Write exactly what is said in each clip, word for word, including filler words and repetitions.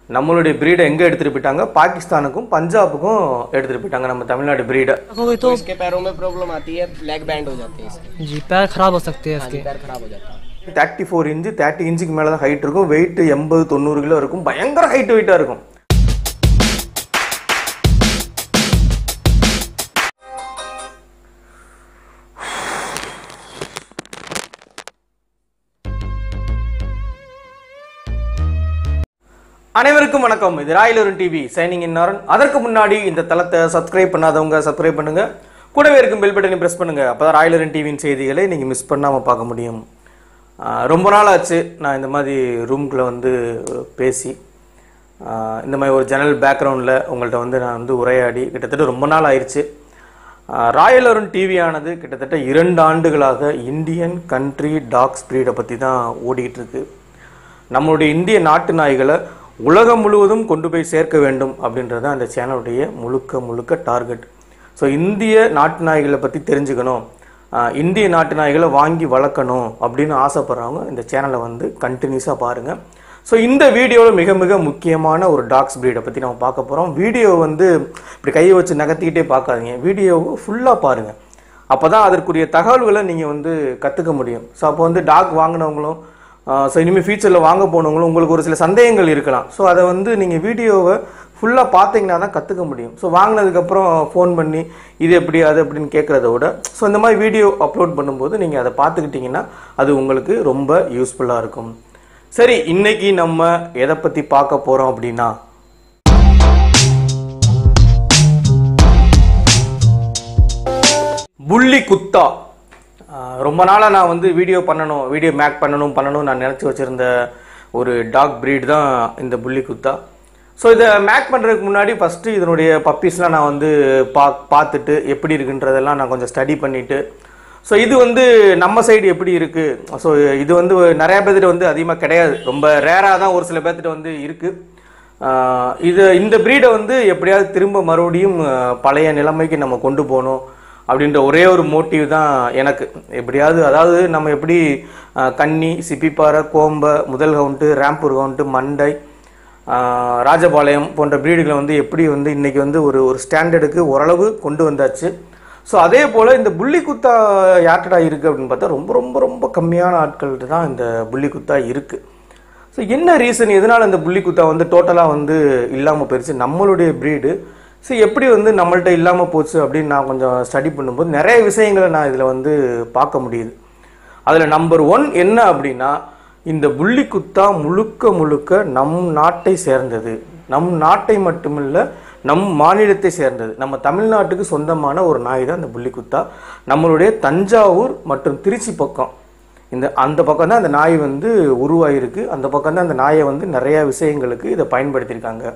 நம்மளுடைய ब्रीड எங்க எடுத்துட்டு போயிட்டாங்க பாகிஸ்தானுக்கும் பஞ்சாபுக்கும் எடுத்துட்டு போயிட்டாங்க நம்ம தமிழ்நாடு ब्रीड तो इसके पैरों में प्रॉब्लम आती है लेग बैंड हो जाते हैं इसके जी पैर खराब हो सकते हैं इसके पैर खराब हो जाते हैं थर्टी फोर इंच थर्टी इंचுக்கு மேல தான் ஹைட் இருக்கும் weight எண்பது தொண்ணூறு கிலோ இருக்கும் பயங்கர ஹைட் வெயிட்டா இருக்கும் அனைவருக்கும் வணக்கம் இது ராயலூரன் டிவி சைனிங் இன் நாரன் அதற்கு முன்னாடி இந்த தளத்தை சப்ஸ்கிரைப் பண்ணாதவங்க சப்ஸ்கிரைப் பண்ணுங்க கூடவே இருக்கும் பெல் பட்டனை பிரஸ் பண்ணுங்க அப்பதான் ராயலூரன் டிவியின் செய்திகளை நீங்க மிஸ் பண்ணாம பார்க்க முடியும் ரொம்ப நாள் ஆச்சு நான் இந்த மாதிரி ரூம்குள்ள வந்து பேசி இந்த மாதிரி ஒரு ஜன்னல் பேக்ரவுண்டில் உங்கள்கிட்ட வந்து நான் வந்து உரையாடி கிட்டத்தட்ட ரொம்ப நாள் ஆயிடுச்சு ராயலூரன் டிவி ஆனது கிட்டத்தட்ட இரண்டு ஆண்டுகளாக இந்தியன் கண்ட்ரி டாக்ஸ் பிரீடை பற்றி தான் ஓடிக்கிட்டு இருக்கு நம்மளுடைய இந்திய நாட்டு நாய்களை உலகம் முழுவதும் கொண்டு போய் சேர்க்க வேண்டும் அப்படின்றது அந்த சேனலுடைய முழுக்க முழுக்க டார்கெட் ஸோ இந்திய நாட்டு நாய்களை பற்றி தெரிஞ்சுக்கணும் இந்திய நாட்டு நாய்களை வாங்கி வளர்க்கணும் அப்படின்னு ஆசைப்படுறவங்க இந்த சேனலை வந்து கண்டினியூஸாக பாருங்கள் ஸோ இந்த வீடியோவில் மிக மிக முக்கியமான ஒரு டாக்ஸ் பிரீடை பற்றி நம்ம பார்க்க போகிறோம் வீடியோ வந்து இப்படி கையை வச்சு நகர்த்திக்கிட்டே பார்க்காதீங்க வீடியோவை ஃபுல்லாக பாருங்கள் அப்போ தான் அதற்குரிய தகவல்களை நீங்கள் வந்து கற்றுக்க முடியும் ஸோ அப்போ வந்து டாக் வாங்கினவங்களும் ஸோ இனிமேல் ஃபியூச்சரில் வாங்க போனவங்களும் உங்களுக்கு ஒரு சில சந்தேகங்கள் இருக்கலாம் ஸோ அதை வந்து நீங்கள் வீடியோவை ஃபுல்லாக பார்த்தீங்கன்னா தான் கற்றுக்க முடியும் ஸோ வாங்கினதுக்கப்புறம் ஃபோன் பண்ணி இது எப்படி அது எப்படின்னு கேட்குறத விட ஸோ இந்த மாதிரி வீடியோ அப்லோட் பண்ணும்போது நீங்கள் அதை பார்த்துக்கிட்டிங்கன்னா அது உங்களுக்கு ரொம்ப யூஸ்ஃபுல்லாக இருக்கும் சரி இன்னைக்கு நம்ம எதை பற்றி பார்க்க போகிறோம் அப்படின்னா புள்ளி குத்தா ரொம்ப நாளாக நான் வந்து வீடியோ பண்ணணும் வீடியோ மேக் பண்ணணும் பண்ணணும் நான் நினச்சி வச்சுருந்த ஒரு டாக் ப்ரீட் தான் இந்த புள்ளி குத்தா ஸோ இதை மேக் பண்ணுறதுக்கு முன்னாடி ஃபஸ்ட்டு இதனுடைய பப்பீஸ்லாம் நான் வந்து பா பார்த்துட்டு எப்படி இருக்குன்றதெல்லாம் நான் கொஞ்சம் ஸ்டடி பண்ணிவிட்டு ஸோ இது வந்து நம்ம சைடு எப்படி இருக்குது ஸோ இது வந்து நிறையா பேர்த்திட்ட வந்து அதிகமாக கிடையாது ரொம்ப ரேராக தான் ஒரு சில பேர்த்திட்ட வந்து இருக்குது இது இந்த ப்ரீடை வந்து எப்படியாவது திரும்ப மறுபடியும் பழைய நிலைமைக்கு நம்ம கொண்டு போகணும் அப்படின்ற ஒரே ஒரு மோட்டிவ் தான் எனக்கு எப்படியாவது அதாவது நம்ம எப்படி கன்னி சிப்பிப்பாறை கோம்பை முதல் கவுண்ட்டு ரேம்பூர் கவுண்ட்டு மண்டை ராஜபாளையம் போன்ற ப்ரீடுகளை வந்து எப்படி வந்து இன்றைக்கி வந்து ஒரு ஒரு ஸ்டாண்டர்டுக்கு ஓரளவு கொண்டு வந்தாச்சு ஸோ அதே போல் இந்த புள்ளி குத்தா யார்டா இருக்குது அப்படின்னு பார்த்தா ரொம்ப ரொம்ப ரொம்ப கம்மியான ஆட்கள்கிட்ட தான் இந்த புள்ளி குத்தா இருக்குது ஸோ என்ன ரீசன் எதனால் இந்த புள்ளி குத்தா வந்து டோட்டலாக வந்து இல்லாமல் போயிடுச்சு நம்மளுடைய ப்ரீடு ஸோ எப்படி வந்து நம்மள்கிட்ட இல்லாமல் போச்சு அப்படின்னு நான் கொஞ்சம் ஸ்டடி பண்ணும்போது நிறைய விஷயங்களை நான் இதில் வந்து பார்க்க முடியுது அதில் நம்பர் ஒன் என்ன அப்படின்னா இந்த புள்ளி குத்தா முழுக்க முழுக்க நம் நாட்டை சேர்ந்தது நம் நாட்டை மட்டுமில்லை நம் மாநிலத்தை சேர்ந்தது நம்ம தமிழ்நாட்டுக்கு சொந்தமான ஒரு நாய் தான் இந்த புள்ளி குத்தா நம்மளுடைய தஞ்சாவூர் மற்றும் திருச்சி பக்கம் இந்த அந்த பக்கம் தான் அந்த நாய் வந்து உருவாகிருக்கு அந்த பக்கம் தான் அந்த நாயை வந்து நிறையா விஷயங்களுக்கு இதை பயன்படுத்தியிருக்காங்க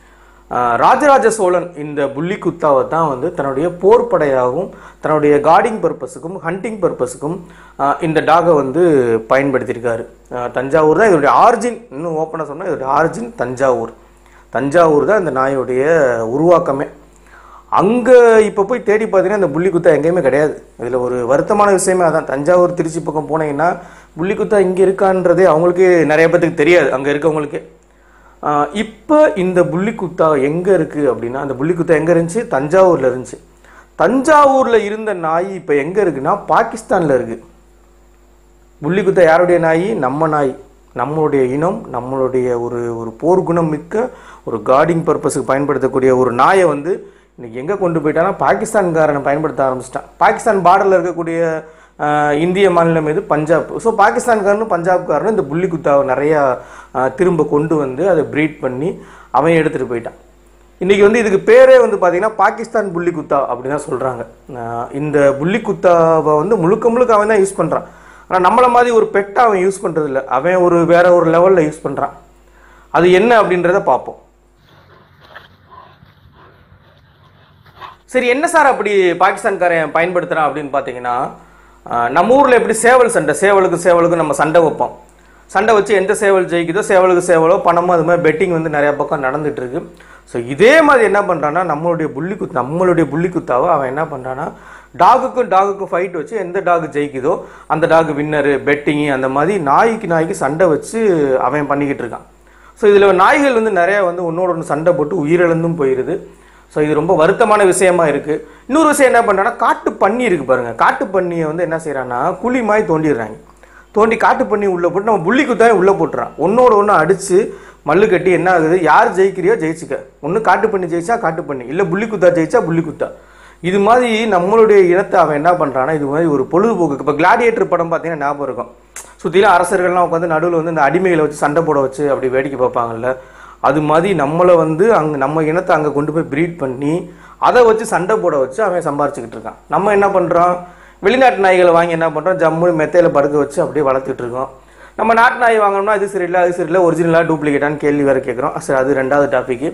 ராஜராஜ சோழன் இந்த புள்ளி குத்தாவை தான் வந்து தன்னுடைய போர்ப்படையாகவும் தன்னுடைய கார்டிங் பர்பஸுக்கும் ஹண்டிங் பர்பஸுக்கும் இந்த டாகை வந்து பயன்படுத்தியிருக்காரு தஞ்சாவூர் தான் இதோடைய ஆரிஜின் இன்னும் ஓப்பனாக சொன்னால் இதோடைய ஆரிஜின் தஞ்சாவூர் தஞ்சாவூர் தான் இந்த நாயோடைய உருவாக்கமே அங்கே இப்போ போய் தேடி பார்த்தீங்கன்னா இந்த புள்ளி குத்தா எங்கேயுமே கிடையாது இதில் ஒரு வருத்தமான விஷயமே அதான் தஞ்சாவூர் திருச்சி பக்கம் போனீங்கன்னா புள்ளி குத்தா இங்கே இருக்கான்றதே அவங்களுக்கு நிறைய பேருக்கு தெரியாது அங்கே இருக்கவங்களுக்கே இப்போ இந்த புள்ளி குத்தா எங்கே இருக்குது அப்படின்னா அந்த புள்ளி குத்தா எங்கே இருந்துச்சு தஞ்சாவூரில் இருந்துச்சு தஞ்சாவூரில் இருந்த நாய் இப்போ எங்கே இருக்குன்னா பாகிஸ்தானில் இருக்குது புள்ளி குத்தா யாருடைய நாய் நம்ம நாய் நம்மளுடைய இனம் நம்மளுடைய ஒரு ஒரு போர்க்குணம் மிக்க ஒரு கார்டிங் பர்பஸுக்கு பயன்படுத்தக்கூடிய ஒரு நாயை வந்து இன்னைக்கு எங்கே கொண்டு போயிட்டானா பாகிஸ்தான்காரனை பயன்படுத்த ஆரம்பிச்சிட்டான் பாகிஸ்தான் பார்டரில் இருக்கக்கூடிய இந்திய மாநிலம் இது பஞ்சாப் ஸோ பாகிஸ்தான்காரனும் பஞ்சாப்காரனும் இந்த புள்ளி குத்தாவை நிறையா திரும்ப கொண்டு வந்து அதை ப்ரீட் பண்ணி அவன் எடுத்துகிட்டு போயிட்டான் இன்றைக்கி வந்து இதுக்கு பேரே வந்து பார்த்திங்கன்னா பாகிஸ்தான் புள்ளி குத்தா அப்படி தான் சொல்கிறாங்க இந்த புள்ளி குத்தாவை வந்து முழுக்க முழுக்க அவன் தான் யூஸ் பண்ணுறான் ஆனால் நம்மளை மாதிரி ஒரு பெட்டை அவன் யூஸ் பண்ணுறதில்ல அவன் ஒரு வேற ஒரு லெவலில் யூஸ் பண்ணுறான் அது என்ன அப்படின்றத பார்ப்போம் சரி என்ன சார் அப்படி பாகிஸ்தான்காரன் பயன்படுத்துகிறான் அப்படின்னு பார்த்தீங்கன்னா நம்ம ஊரில் எப்படி சேவல் சண்டை சேவலுக்கு சேவலுக்கு நம்ம சண்டை வைப்போம் சண்டை வச்சு எந்த சேவல் ஜெயிக்குதோ சேவலுக்கு சேவலோ பணமோ அது மாதிரி பெட்டிங் வந்து நிறையா பக்கம் நடந்துட்டு இருக்கு ஸோ இதே மாதிரி என்ன பண்ணுறான்னா நம்மளுடைய புள்ளி குத்து நம்மளுடைய புள்ளி குத்தாவை அவன் என்ன பண்ணுறான்னா டாகுக்கும் டாகுக்கும் ஃபைட் வச்சு எந்த டாக் ஜெயிக்குதோ அந்த டாக் வின்னரு பெட்டிங்கு அந்த மாதிரி நாய்க்கு நாய்க்கு சண்டை வச்சு அவன் பண்ணிக்கிட்டு இருக்கான் ஸோ இதில் நாய்கள் வந்து நிறையா வந்து ஒன்றோட ஒன்று சண்டை போட்டு உயிரிழந்தும் போயிடுது. ஸோ இது ரொம்ப வருத்தமான விஷயமா இருக்குது. இன்னொரு விஷயம் என்ன பண்ணுறாங்கன்னா, காட்டு பன்னி இருக்குது பாருங்கள். காட்டு பன்னியை வந்து என்ன செய்கிறாங்கன்னா குழி மாதிரி தோண்டிடுறாங்க. தோண்டி காட்டு பன்னி உள்ளே போட்டு நம்ம புள்ளி குத்தாவே உள்ளே போட்டுறான். ஒன்றோட ஒன்று அடித்து மல்லு கட்டி என்ன ஆகுது, யார் ஜெயிக்கிறியோ ஜெயிச்சுக்க. ஒன்று காட்டு பண்ணி ஜெயிச்சா காட்டு பண்ணி, இல்லை புள்ளி குத்தா ஜெயிச்சா புள்ளி குத்தா. இது மாதிரி நம்மளுடைய இனத்தை அவன் என்ன பண்ணுறான்னா இது மாதிரி ஒரு பொழுதுபோக்கு. இப்போ கிளாடியேட்டர் படம் பார்த்தீங்கன்னா ஞாபகம் இருக்கும். சுற்றிலாம் அரசர்கள்லாம் உட்காந்து நடுவில் வந்து இந்த அடிமைகளை வச்சு சண்டை போட வச்சு அப்படி வேடிக்கை பார்ப்பாங்கல்ல. அது மாதிரி நம்மளை வந்து அங்கே நம்ம இனத்தை அங்கே கொண்டு போய் ப்ரீட் பண்ணி அதை வச்சு சண்டை போட வச்சு அவன் சம்பாரிச்சுக்கிட்டு இருக்கான். நம்ம என்ன பண்ணுறோம், வெளிநாட்டு நாய்களை வாங்கி என்ன பண்ணுறோம், ஜம்மு மெத்தையில் படுக்க வச்சு அப்படியே வளர்த்துட்டு இருக்கோம். நம்ம நாட்டு நாய் வாங்கணும்னா அது சரியில்லை அது சரியில்லை ஒரிஜினலாக டூப்ளிகேட்டான்னு கேள்வி வேறு கேட்குறோம். சரி, அது ரெண்டாவது டாபிக்.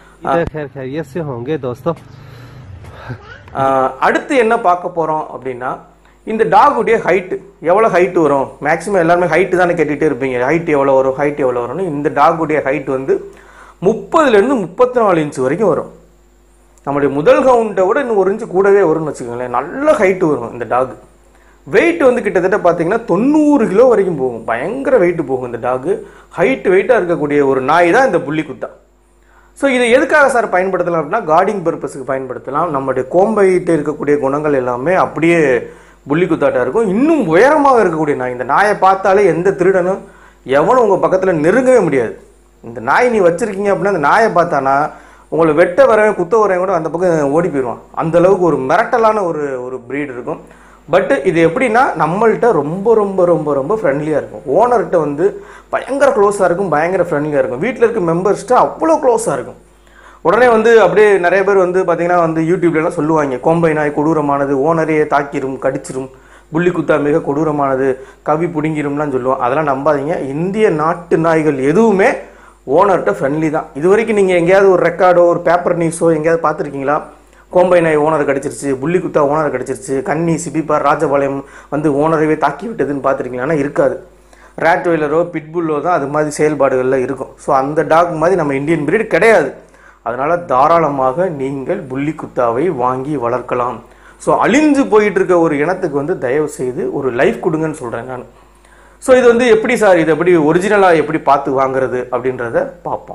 அடுத்து என்ன பார்க்க போகிறோம் அப்படின்னா, இந்த டாகுடைய ஹைட்டு எவ்வளோ ஹைட்டு வரும். மேக்ஸிமம் எல்லாருமே ஹைட்டு தானே கேட்டுகிட்டே இருப்பீங்க, ஹைட் எவ்வளோ வரும் ஹைட் எவ்வளோ வரும்னு. இந்த டாகுடைய ஹைட் வந்து முப்பதுலேருந்து முப்பத்தி நாலு இன்ச்சு வரைக்கும் வரும். நம்மளுடைய முதல் கவுண்ட்டை விட இன்னும் ஒரு இன்ச்சு கூடவே வரும்னு வச்சுக்கோங்களேன். நல்ல ஹைட்டு வரும் இந்த டாக். வெயிட் வந்து கிட்டத்தட்ட பார்த்தீங்கன்னா தொண்ணூறு கிலோ வரைக்கும் போகும். பயங்கர வெயிட்டு போகும் இந்த டாகு. ஹைட் வெயிட்டாக இருக்கக்கூடிய ஒரு நாய் தான் இந்த புள்ளி குத்தா. ஸோ இது எதுக்காக சார் பயன்படுத்தலாம் அப்படின்னா, கார்டிங் பர்பஸுக்கு பயன்படுத்தலாம். நம்மளுடைய கோம்பையிட்ட இருக்கக்கூடிய குணங்கள் எல்லாமே அப்படியே புள்ளி குத்தாட்டாக இருக்கும். இன்னும் உயரமாக இருக்கக்கூடிய நாய். இந்த நாயை பார்த்தாலே எந்த திருடனும் எவனும் உங்கள் பக்கத்தில் நெருங்கவே முடியாது. இந்த நாய் நீ வச்சுருக்கீங்க அப்படின்னா அந்த நாயை பார்த்தானா உங்களை வெட்ட வரவன் குத்த வரவன் கூட அந்த பக்கம் ஓடி போயிடுவான். அந்தளவுக்கு ஒரு மிரட்டலான ஒரு ஒரு ப்ரீட் இருக்கும். பட் இது எப்படின்னா, நம்மள்கிட்ட ரொம்ப ரொம்ப ரொம்ப ரொம்ப ஃப்ரெண்ட்லியாக இருக்கும். ஓனர்கிட்ட வந்து பயங்கர க்ளோஸாக இருக்கும், பயங்கர ஃப்ரெண்ட்லியாக இருக்கும். வீட்டில் இருக்க மெம்பர்ஸ்கிட்ட அவ்வளோ க்ளோஸாக இருக்கும். உடனே வந்து அப்படியே நிறைய பேர் வந்து பார்த்தீங்கன்னா வந்து யூடியூப்லாம் சொல்லுவாங்க, கோம்பை நாய் கொடூரமானது, ஓனரையே தாக்கிரும் கடிச்சிரும், புள்ளி குத்தா மிக கொடூரமானது, கவி பிடுங்கிரும்லாம் சொல்லுவோம். அதெல்லாம் நம்பாதீங்க. இந்திய நாட்டு நாய்கள் எதுவுமே ஓனர்கிட்ட ஃப்ரெண்ட்லி தான். இது வரைக்கும் நீங்கள் எங்கேயாவது ஒரு ரெக்கார்டோ ஒரு பேப்பர் நியூஸோ எங்கேயாவது பார்த்துருக்கீங்களா? கோம்பை நாய் ஓனர் கடிச்சிருச்சு, புள்ளி குத்தா ஓனர் கடிச்சிருச்சு, கன்னி சிபிபார் ராஜபாளையம் வந்து ஓனரவே தாக்கி விட்டதுன்னு பார்த்துருக்கீங்களா? இருக்காது. ரேட் வெயிலரோ பிட்புல்லோ தான் அது மாதிரி செயல்பாடுகளில் இருக்கும். ஸோ அந்த டாக் மாதிரி நம்ம இந்தியன் பிரீடு கிடையாது. அதனால் தாராளமாக நீங்கள் புள்ளி குத்தாவை வாங்கி வளர்க்கலாம். ஸோ அழிஞ்சு போயிட்டு இருக்க ஒரு இனத்துக்கு வந்து தயவு செய்து ஒரு லைஃப் கொடுங்கன்னு சொல்கிறேன் நான். ஸோ இது வந்து எப்படி சார், இது எப்படி ஒரிஜினலாக எப்படி பார்த்து வாங்குறது அப்படின்றத பார்ப்போம்.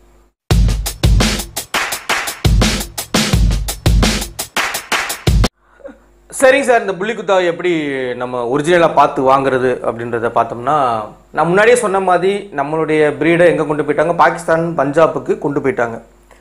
சரிங்க சார், இந்த புள்ளி குத்தாவை எப்படி நம்ம ஒரிஜினலாக பார்த்து வாங்குறது அப்படின்றத பார்த்தோம்னா, நான் முன்னாடியே சொன்ன மாதிரி நம்மளுடைய ப்ரீடை எங்கே கொண்டு போயிட்டாங்க, பாகிஸ்தான் பஞ்சாபுக்கு கொண்டு போயிட்டாங்க.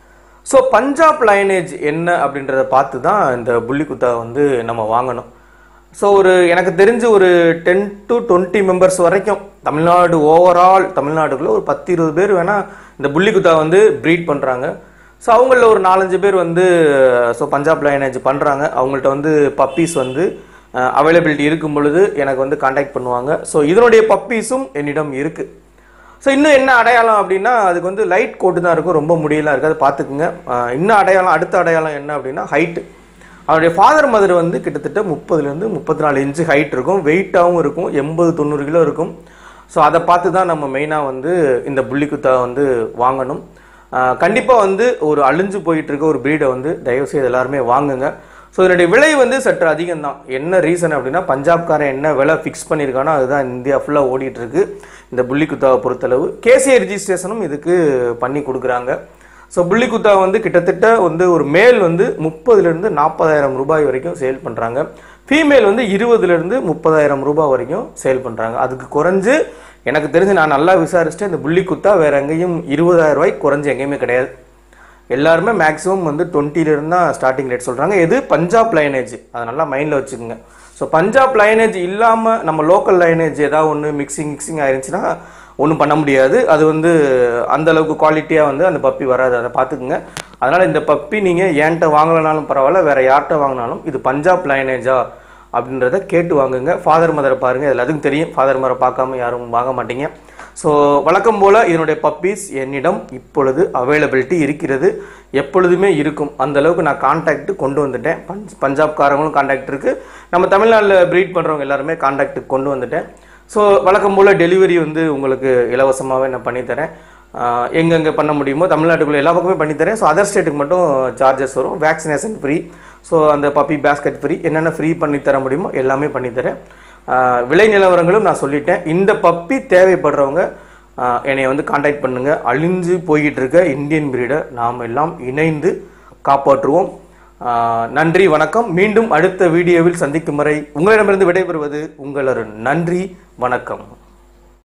ஸோ பஞ்சாப் லைனேஜ் என்ன அப்படின்றத பார்த்து தான் இந்த புள்ளி குத்தாவை வந்து நம்ம வாங்கணும். ஸோ ஒரு எனக்கு தெரிஞ்சு ஒரு டென் டு டுவெண்ட்டி மெம்பர்ஸ் வரைக்கும் தமிழ்நாடு ஓவரால் தமிழ்நாடுக்குள்ளே ஒரு பத்து இருபது பேர் வேணால் இந்த புள்ளி குத்தாவை வந்து ப்ரீட் பண்ணுறாங்க. ஸோ அவங்களில் ஒரு நாலஞ்சு பேர் வந்து ஸோ பஞ்சாப் லைனேஜ் பண்ணுறாங்க. அவங்கள்ட்ட வந்து பப்பீஸ் வந்து அவைலபிலிட்டி இருக்கும் பொழுது எனக்கு வந்து கான்டாக்ட் பண்ணுவாங்க. ஸோ இதனுடைய பப்பீஸும் என்னிடம் இருக்குது. ஸோ இன்னும் என்ன அடையாளம் அப்படின்னா, அதுக்கு வந்து லைட் கோட்டு தான் இருக்கும், ரொம்ப முடியலாம் இருக்காது, பார்த்துக்குங்க. இன்னும் அடையாளம், அடுத்த அடையாளம் என்ன அப்படின்னா ஹைட்டு. அவருடைய ஃபாதர் மதர் வந்து கிட்டத்தட்ட முப்பதுலேருந்து முப்பத்தி நாலு இன்ச்சு ஹைட் இருக்கும், வெயிட்டாகவும் இருக்கும், எண்பது தொண்ணூறு கிலோ இருக்கும். ஸோ அதை பார்த்து தான் நம்ம மெயினாக வந்து இந்த புள்ளி குத்தா வந்து வாங்கணும். கண்டிப்பாக வந்து ஒரு அழிஞ்சு போயிட்டு இருக்க ஒரு ப்ரீடை வந்து தயவுசெய்து எல்லாருமே வாங்குங்க. ஸோ இதனுடைய விலை வந்து சற்று அதிகம் தான். என்ன ரீசன் அப்படின்னா, பஞ்சாப்காரன் என்ன விலை ஃபிக்ஸ் பண்ணியிருக்கானோ அதுதான் இந்தியா ஃபுல்லாக ஓடிட்டு இருக்கு இந்த புள்ளி குத்தாவை பொறுத்தளவு. கேசிஐ ரிஜிஸ்ட்ரேஷனும் இதுக்கு பண்ணி கொடுக்குறாங்க. ஸோ புள்ளி குத்தா வந்து கிட்டத்தட்ட வந்து ஒரு மேல் வந்து முப்பதுலேருந்து நாற்பதாயிரம் ரூபாய் வரைக்கும் சேல் பண்ணுறாங்க. ஃபீமேல் வந்து இருபதுலேருந்து முப்பதாயிரம் ரூபாய் வரைக்கும் சேல் பண்ணுறாங்க. அதுக்கு குறைஞ்சு எனக்கு தெரிஞ்சு நான் நல்லா விசாரிச்சுட்டு இந்த புள்ளி குத்தா வேறு எங்கேயும் இருபதாயிரம் ரூபாய்க்கு குறைஞ்சி எங்கேயுமே கிடையாது. எல்லாருமே மேக்ஸிமம் வந்து டுவெண்ட்டிலேருந்து தான் ஸ்டார்டிங் ரேட் சொல்கிறாங்க. இது பஞ்சாப் லைனேஜ், அதை நல்லா மைண்டில் வச்சுக்கோங்க. ஸோ பஞ்சாப் லைனேஜ் இல்லாமல் நம்ம லோக்கல் லைனேஜ் ஏதாவது ஒன்று மிக்சிங் மிக்சிங் ஆயிருந்துச்சுன்னா ஒன்றும் பண்ண முடியாது. அது வந்து அந்தளவுக்கு குவாலிட்டியாக வந்து அந்த பப்பி வராது, அதை பார்த்துக்குங்க. அதனால் இந்த பப்பி நீங்கள் ஏன்ட்ட வாங்கலைனாலும் பரவாயில்ல, வேறு யார்கிட்ட வாங்கினாலும் இது பஞ்சாப் லைனேஜா அப்படின்றத கேட்டு வாங்குங்க. ஃபாதர் மதரை பாருங்கள், இதில் அதுக்கும் தெரியும். ஃபாதர் மதரை பார்க்காம யாரும் வாங்க மாட்டீங்க. ஸோ வழக்கம் போல் இதனுடைய பப்பீஸ் என்னிடம் இப்பொழுது அவைலபிலிட்டி இருக்கிறது, எப்பொழுதுமே இருக்கும். அந்தளவுக்கு நான் கான்டாக்ட் கொண்டு வந்துட்டேன். பஞ்ச் பஞ்சாப்காரங்களும் கான்டாக்ட் இருக்குது, நம்ம தமிழ்நாட்டில் ப்ரீட் பண்ணுறவங்க எல்லாருமே கான்டாக்ட்டுக்கு கொண்டு வந்துட்டேன். ஸோ வழக்கம் போல் டெலிவரி வந்து உங்களுக்கு இலவசமாகவே நான் பண்ணித்தரேன். எங்கெங்கே பண்ண முடியுமோ தமிழ்நாட்டுக்குள்ளே எல்லா பக்கமே பண்ணித்தரேன். ஸோ அதர் ஸ்டேட்டுக்கு மட்டும் சார்ஜஸ் வரும். வேக்சினேஷன் ஃப்ரீ, ஸோ அந்த பப்பி பேஸ்கெட் ஃப்ரீ, என்னென்ன ஃப்ரீ பண்ணித்தர முடியுமோ எல்லாமே பண்ணித்தரேன். விலை நிலவரங்களும் நான் சொல்லிட்டேன். இந்த பப்பி தேவைப்படுறவங்க என்னை வந்து காண்டாக்ட் பண்ணுங்கள். அழிஞ்சு போய்கிட்டு இருக்க இந்தியன் பிரீடை நாம் எல்லாம் இணைந்து காப்பாற்றுவோம். நன்றி, வணக்கம். மீண்டும் அடுத்த வீடியோவில் சந்திக்கும் வரை உங்களிடமிருந்து விடைபெறுவது உங்களது. நன்றி, வணக்கம்.